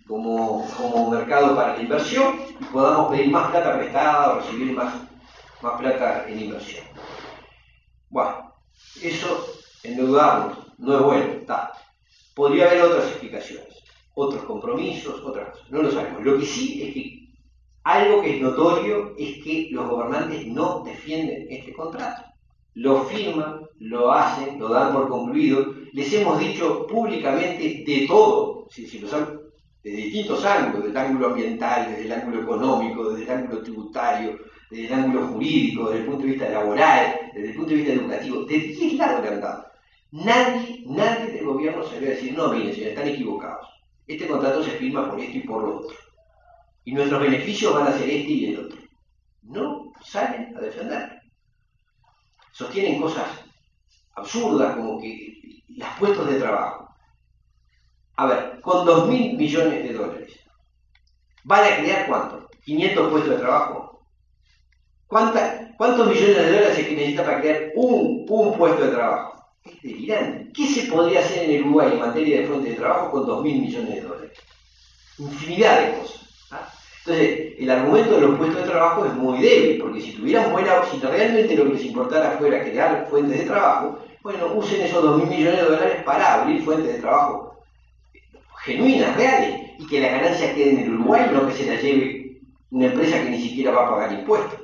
como, como mercado para la inversión y podamos pedir más plata prestada o recibir más, más plata en inversión. Bueno, eso, endeudarnos, no es bueno, está. Podría haber otras explicaciones, otros compromisos, otras cosas, no lo sabemos. Lo que sí es que algo que es notorio es que los gobernantes no defienden este contrato. Lo firman, lo hacen, lo dan por concluido. Les hemos dicho públicamente de todo, si, si lo saben, de distintos ángulos, desde el ángulo ambiental, desde el ángulo económico, desde el ángulo tributario, desde el ángulo jurídico, desde el punto de vista laboral, desde el punto de vista educativo, de diez lados le han dado. Nadie, nadie del gobierno se va a decir, no, miren, señores, están equivocados. Este contrato se firma por esto y por lo otro. Y nuestros beneficios van a ser este y el otro. No salen a defenderlo. Sostienen cosas absurdas como que los puestos de trabajo. A ver, con dos mil millones de dólares, ¿van a crear cuánto? ¿quinientos puestos de trabajo? ¿Cuánta, ¿Cuántos millones de dólares se necesita para crear un, un puesto de trabajo? Es delirante. ¿Qué se podría hacer en el Uruguay en materia de fuente de trabajo con dos mil millones de dólares? Infinidad de cosas. ¿Ah? Entonces, el argumento de los puestos de trabajo es muy débil, porque si tuvieran buena, si realmente lo que les importara fuera crear fuentes de trabajo, bueno, usen esos dos mil millones de dólares para abrir fuentes de trabajo genuinas, reales, y que la ganancia quede en el Uruguay, no que se la lleve una empresa que ni siquiera va a pagar impuestos.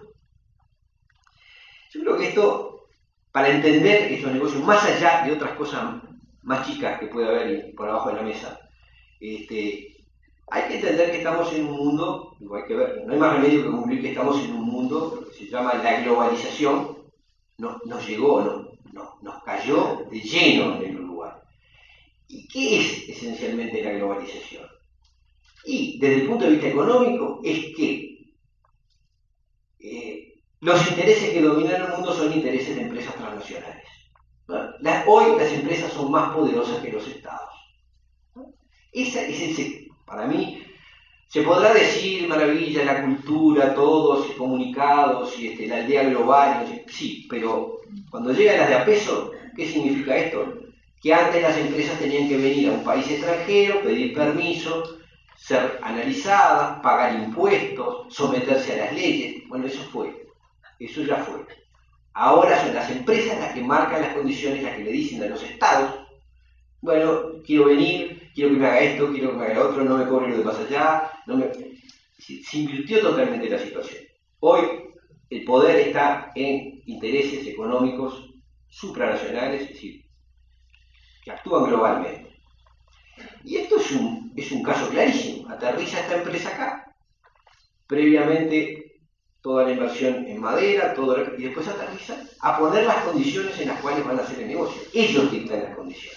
Yo creo que esto, para entender estos negocios, más allá de otras cosas más chicas que puede haber por abajo de la mesa, este, hay que entender que estamos en un mundo, digo, hay que ver, no hay más remedio que concluir que estamos en un mundo, lo que se llama la globalización, nos, nos llegó, no, no, nos cayó de lleno en el Uruguay. ¿Y qué es esencialmente la globalización? Y desde el punto de vista económico es que eh, los intereses que dominan el mundo son intereses de empresas transnacionales. ¿No? La, hoy las empresas son más poderosas que los estados. ¿No? Esa es ese, para mí, se podrá decir maravilla, la cultura, todos comunicados y este, la aldea global, sí, pero cuando llegan las de a peso, ¿qué significa esto? Que antes las empresas tenían que venir a un país extranjero, pedir permiso, ser analizadas, pagar impuestos, someterse a las leyes. Bueno, eso fue, eso ya fue. Ahora son las empresas las que marcan las condiciones, las que le dicen a los estados, bueno, quiero venir, quiero que me haga esto, quiero que me haga lo otro, no me cobre lo de más allá. No me... Se invirtió totalmente la situación. Hoy el poder está en intereses económicos supranacionales, es decir, que actúan globalmente. Y esto es un, es un caso clarísimo. Aterriza esta empresa acá, previamente toda la inversión en madera, todo lo, y después aterriza a poner las condiciones en las cuales van a hacer el negocio. Ellos dictan las condiciones.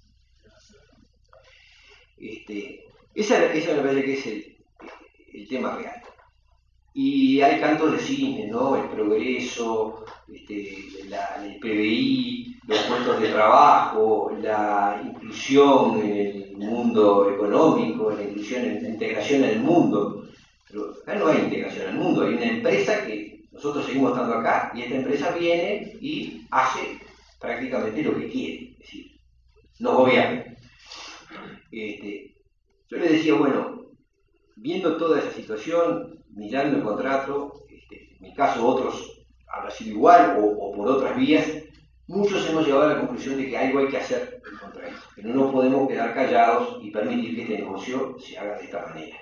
Este, esa, esa me parece que es el, el tema real. Y hay cantos de cisne, ¿no? El progreso, este, la, el P B I, los puestos de trabajo, la inclusión en el mundo económico, la inclusión en la integración en el mundo. Pero acá no hay integración en el mundo, hay una empresa que nosotros seguimos estando acá y esta empresa viene y hace prácticamente lo que quiere, es decir, nos gobierna. Este, yo le decía, bueno, viendo toda esa situación, mirando el contrato, este, en mi caso otros habrá sido igual o, o por otras vías, muchos hemos llegado a la conclusión de que algo hay que hacer contra esto, que no nos podemos quedar callados y permitir que este negocio se haga de esta manera.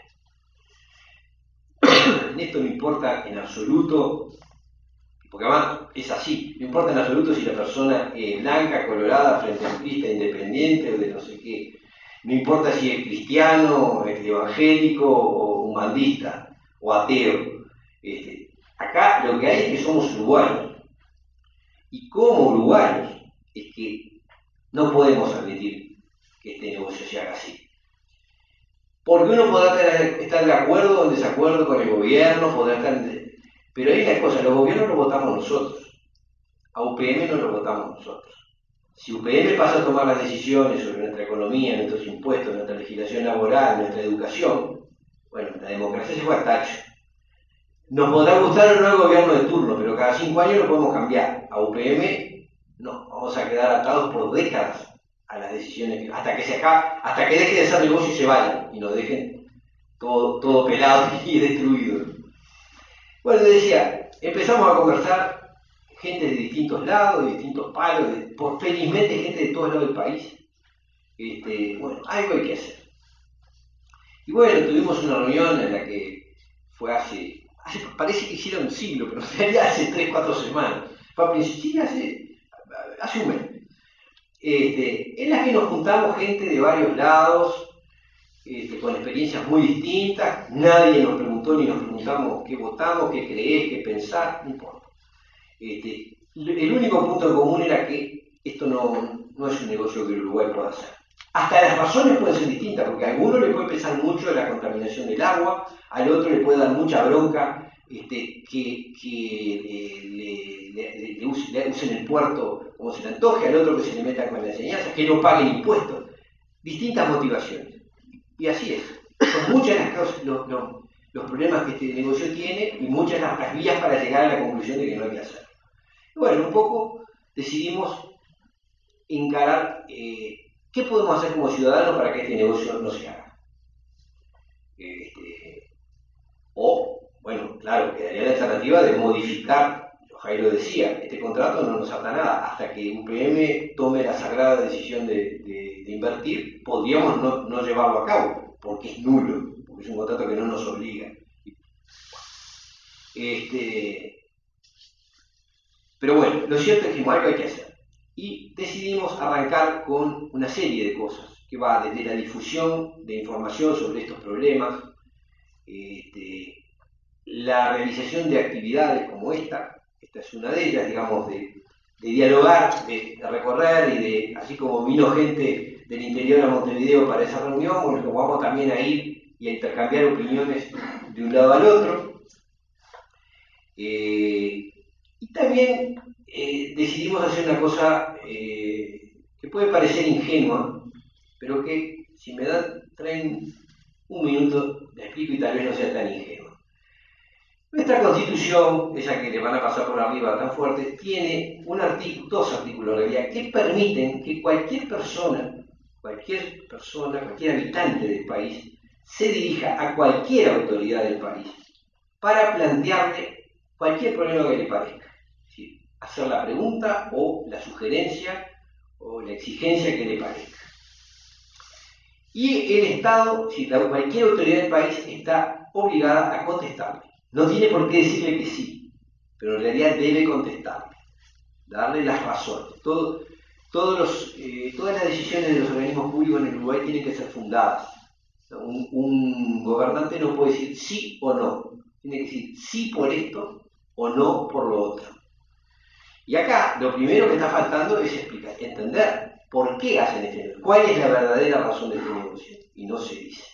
En esto no importa en absoluto, porque además es así, no importa en absoluto si la persona es blanca, colorada, frente amplista, independiente o de no sé qué. No importa si es cristiano, es evangélico o humanista o ateo. Este, acá lo que hay es que somos uruguayos. Y como uruguayos es que no podemos admitir que este negocio se haga así. Porque uno podrá estar de acuerdo o en desacuerdo con el gobierno, podrá estar en... pero hay una cosa, los gobiernos los votamos nosotros. A U P M no lo votamos nosotros. Si U P M pasa a tomar las decisiones sobre nuestra economía, nuestros impuestos, nuestra legislación laboral, nuestra educación, bueno, la democracia se fue al tacho. Nos podrá gustar o no el gobierno de turno, pero cada cinco años lo podemos cambiar. A U P M no, vamos a quedar atados por décadas a las decisiones, hasta que se acabe, hasta que deje de ser negocio y se vayan, y nos dejen todo, todo pelado y destruido. Bueno, decía, empezamos a conversar, gente de distintos lados, de distintos palos, de, por felizmente gente de todos lados del país. Este, bueno, algo hay que hacer. Y bueno, tuvimos una reunión en la que fue hace, hace parece que hicieron un siglo, pero en realidad hace tres, cuatro semanas. Fue a principios, hace, hace un mes. Este, en la que nos juntamos gente de varios lados, este, con experiencias muy distintas. Nadie nos preguntó ni nos preguntamos qué votamos, qué creés, qué pensás, no importa. Este, el único punto en común era que esto no, no es un negocio que el Uruguay pueda hacer. Hasta las razones pueden ser distintas, porque a alguno le puede pesar mucho la contaminación del agua, al otro le puede dar mucha bronca este, que, que eh, le, le, le, use, le usen el puerto como se le antoje, al otro que se le metan con la enseñanza, que no paguen impuestos. Distintas motivaciones. Y así es. Son muchas las cosas, los, los, los problemas que este negocio tiene y muchas las, las vías para llegar a la conclusión de que no hay que hacerlo. Y bueno, un poco decidimos encarar eh, qué podemos hacer como ciudadanos para que este negocio no se haga. Este, o, bueno, claro, quedaría la alternativa de modificar, Jairo decía, este contrato no nos ata nada, hasta que U P M tome la sagrada decisión de, de, de invertir, podríamos no, no llevarlo a cabo, porque es nulo, porque es un contrato que no nos obliga. Este, pero bueno, lo cierto es que algo hay que hacer. Y decidimos arrancar con una serie de cosas, que va desde la difusión de información sobre estos problemas, este, la realización de actividades como esta, esta es una de ellas, digamos, de, de dialogar, de, de recorrer y de, así como vino gente del interior a Montevideo para esa reunión, bueno, vamos también a ir y a intercambiar opiniones de un lado al otro. Eh, y también eh, decidimos hacer una cosa eh, que puede parecer ingenua, pero que si me dan, traen un minuto, le explico y tal vez no sea tan ingenua. Nuestra Constitución, esa que le van a pasar por arriba tan fuerte, tiene un artículo, dos artículos en realidad, que permiten que cualquier persona, cualquier persona, cualquier habitante del país, se dirija a cualquier autoridad del país para plantearle cualquier problema que le parezca. ¿Sí? Hacer la pregunta o la sugerencia o la exigencia que le parezca. Y el Estado, si cualquier autoridad del país, está obligada a contestarle. No tiene por qué decirle que sí, pero en realidad debe contestarle, darle las razones. Todo, todos los, eh, todas las decisiones de los organismos públicos en el Uruguay tienen que ser fundadas. Un, un gobernante no puede decir sí o no, tiene que decir sí por esto o no por lo otro. Y acá lo primero que está faltando es explicar, entender por qué hacen este negocio, cuál es la verdadera razón de este negocio, y no se dice.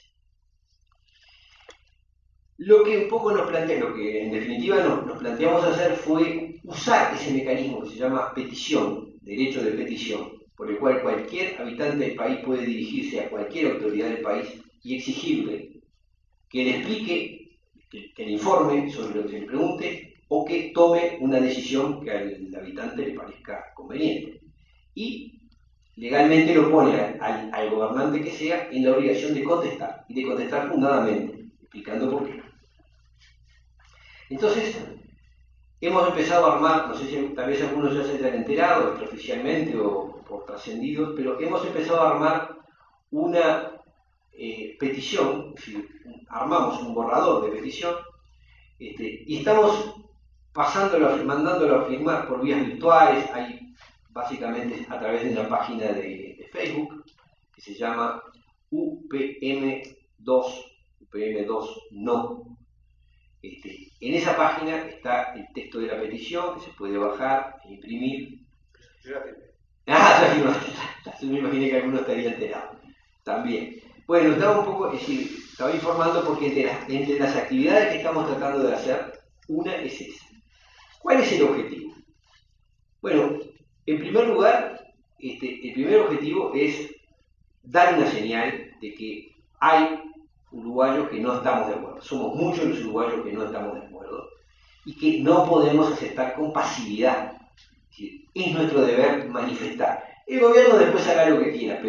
Lo que un poco nos plantea, lo que en definitiva nos, nos planteamos hacer fue usar ese mecanismo que se llama petición, derecho de petición, por el cual cualquier habitante del país puede dirigirse a cualquier autoridad del país y exigirle que le explique, que, que le informe sobre lo que se le pregunte o que tome una decisión que al habitante le parezca conveniente. Y legalmente lo pone al, al, al gobernante que sea en la obligación de contestar, y de contestar fundadamente, explicando por qué. Entonces, hemos empezado a armar, no sé si tal vez algunos ya se hayan enterado extraoficialmente o por trascendidos, pero hemos empezado a armar una eh, petición, es decir, armamos un borrador de petición, este, y estamos pasándolo, mandándolo a firmar por vías virtuales, hay básicamente a través de una página de, de Facebook que se llama U P M dos, U P M dos no. Este, en esa página está el texto de la petición que se puede bajar e imprimir. Yo la firmé. Ah, ya firmé. Me imaginé que alguno estaría enterado. También. Bueno, estaba un poco, es decir, estaba informando porque entre las, entre las actividades que estamos tratando de hacer, una es esa. ¿Cuál es el objetivo? Bueno, en primer lugar, este, el primer objetivo es dar una señal de que hay uruguayos que no estamos de acuerdo. Somos muchos los uruguayos que no estamos de acuerdo y que no podemos aceptar con pasividad. Es decir, es nuestro deber manifestar. El gobierno después hará lo que quiera, pero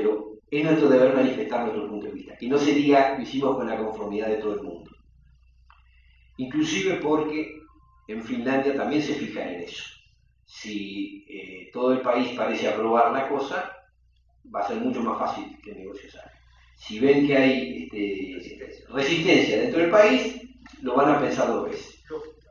es nuestro deber manifestar nuestro punto de vista, que no se diga lo hicimos con la conformidad de todo el mundo. Inclusive porque en Finlandia también se fijan en eso. Si eh, todo el país parece aprobar la cosa, va a ser mucho más fácil que el negocio salga. Si ven que hay este, resistencia dentro del país, lo van a pensar dos veces.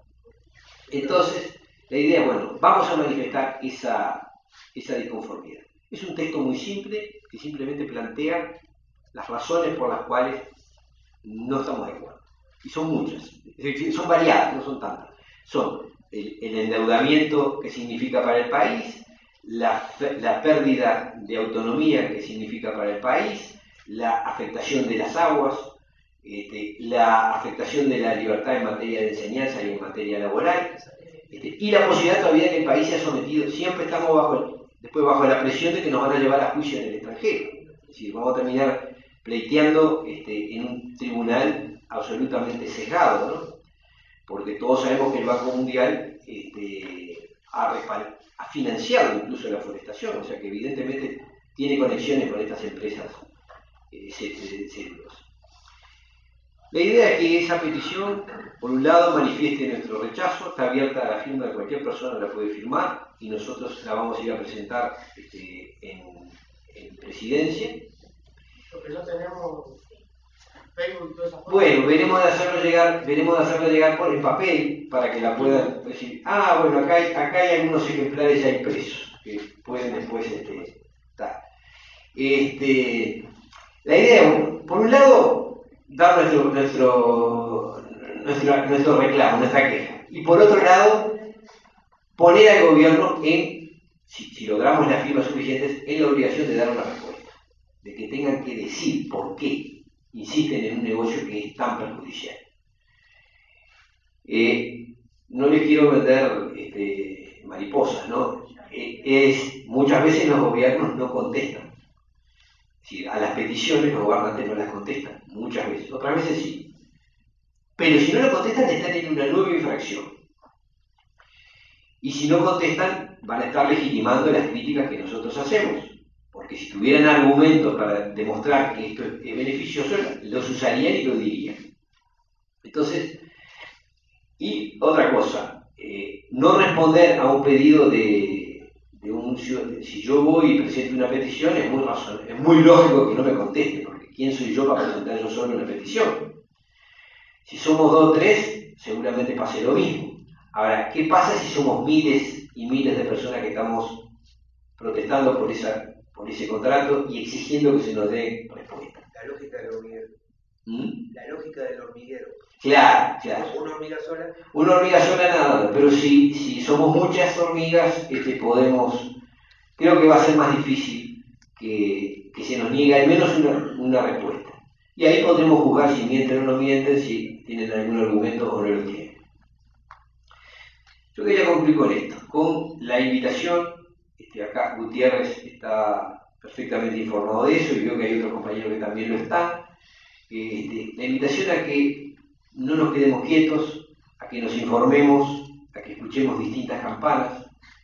Entonces, la idea es, bueno, vamos a manifestar esa, esa disconformidad. Es un texto muy simple, que simplemente plantea las razones por las cuales no estamos de acuerdo. Y son muchas, es decir, son variadas, no son tantas. Son el, el endeudamiento que significa para el país, la, la pérdida de autonomía que significa para el país, la afectación de las aguas, este, la afectación de la libertad en materia de enseñanza y en materia laboral, este, y la posibilidad todavía de que el país sea sometido, siempre estamos bajo, después bajo la presión de que nos van a llevar a juicio en el extranjero. Es decir, vamos a terminar pleiteando este, en un tribunal absolutamente sesgado, ¿no? Porque todos sabemos que el Banco Mundial este, ha, ha financiado incluso la forestación, o sea que evidentemente tiene conexiones con estas empresas eh, celulosas. La idea es que esa petición, por un lado, manifieste nuestro rechazo, está abierta a la firma de cualquier persona, la puede firmar, y nosotros la vamos a ir a presentar este, en, en presidencia. Porque no tenemos Facebook y todas esas cosas. Bueno, veremos de hacerlo llegar, veremos de hacerlo llegar por el papel para que la puedan decir, ah, bueno, acá hay, acá hay algunos ejemplares ya impresos, que pueden después este, estar. Este, la idea, bueno, por un lado, dar nuestro, nuestro, nuestro, nuestro reclamo, nuestra queja, y por otro lado, poner al gobierno en, si, si logramos las firmas suficientes, en la obligación de dar una respuesta, de que tengan que decir por qué insisten en un negocio que es tan perjudicial. Eh, no les quiero vender este, mariposas, ¿no? Eh, es, muchas veces los gobiernos no contestan. Es decir, a las peticiones los gobernantes no las contestan, muchas veces, otras veces sí. Pero si no lo contestan, están en una nueva infracción. Y si no contestan, van a estar legitimando las críticas que nosotros hacemos. Porque si tuvieran argumentos para demostrar que esto es beneficioso, los usarían y lo dirían. Entonces, y otra cosa, eh, no responder a un pedido de, de un ciudadano. Si yo voy y presento una petición, es muy razón, es muy lógico que no me conteste, porque ¿quién soy yo para presentar yo solo una petición? Si somos dos o tres, seguramente pase lo mismo. Ahora, ¿qué pasa si somos miles y miles de personas que estamos protestando por esa por ese contrato y exigiendo que se nos dé respuesta? La lógica del hormiguero. ¿Mm? La lógica del hormiguero. Claro, claro. Una hormiga sola. Una hormiga sola nada, pero si, si somos muchas hormigas, este, podemos, creo que va a ser más difícil que, que se nos niegue al menos una, una respuesta. Y ahí podremos juzgar si mienten o no mienten, si tienen algún argumento o no lo tienen. Yo quería concluir con esto, con la invitación. Este, acá Gutiérrez está perfectamente informado de eso y veo que hay otros compañeros que también lo están. Este, la invitación a que no nos quedemos quietos, a que nos informemos, a que escuchemos distintas campanas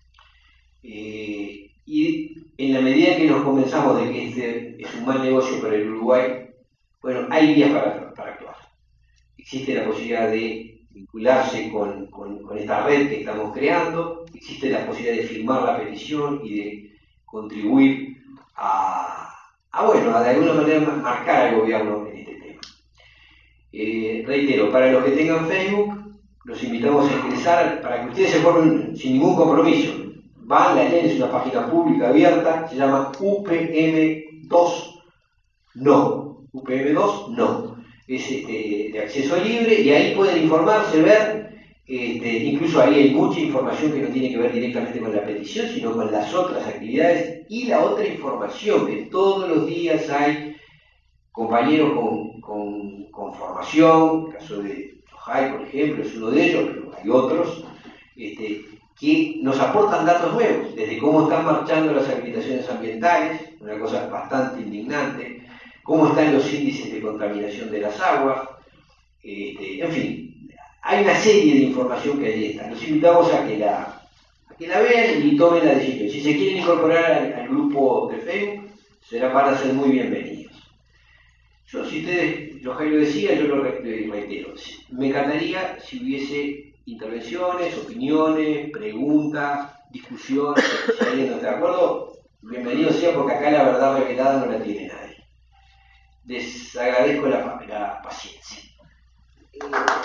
eh, y en la medida que nos convenzamos de que este es un mal negocio para el Uruguay, bueno, hay vías para, para actuar. Existe la posibilidad de vincularse con, con, con esta red que estamos creando, existe la posibilidad de firmar la petición y de contribuir a, a bueno, a de alguna manera marcar al gobierno en este tema. Eh, reitero, para los que tengan Facebook, los invitamos a ingresar para que ustedes se formen sin ningún compromiso. Van, la leen, es una página pública abierta, se llama U P M dos No. U P M dos No. Es este, de acceso libre y ahí pueden informarse, ver, este, incluso ahí hay mucha información que no tiene que ver directamente con la petición, sino con las otras actividades y la otra información, que todos los días hay compañeros con, con, con formación, el caso de Jai, por ejemplo, es uno de ellos, pero hay otros, este, que nos aportan datos nuevos, desde cómo están marchando las habilitaciones ambientales, una cosa bastante indignante, cómo están los índices de contaminación de las aguas, este, en fin, hay una serie de información que ahí está. Los invitamos a que la, a que la vean y tomen la decisión. Si se quieren incorporar al, al grupo de Facebook, serán, van a ser muy bienvenidos. Yo, si ustedes, yo Jairo decía, yo lo reitero, me encantaría si hubiese intervenciones, opiniones, preguntas, discusiones, si alguien no está de acuerdo, bienvenido sea, porque acá la verdad revelada no la tiene nadie. Les agradezco la, la paciencia.